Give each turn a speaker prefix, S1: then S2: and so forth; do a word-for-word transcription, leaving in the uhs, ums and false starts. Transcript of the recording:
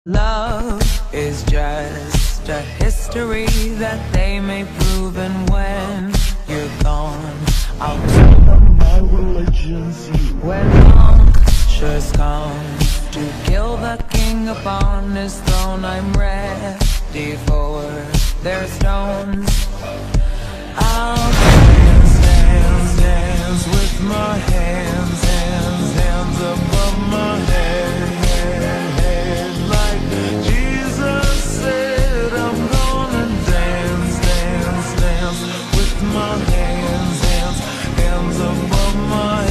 S1: Love is just a history that they may prove, and when you're gone, I'll tell them my religion's you. When punctures come to kill the king upon his throne, I'm ready for their stones. I'll dance, dance, dance with my hands, hands, hands above my head, head, head. Like Jesus said, I'm gonna dance, dance, dance with my hands, hands, hands above my head.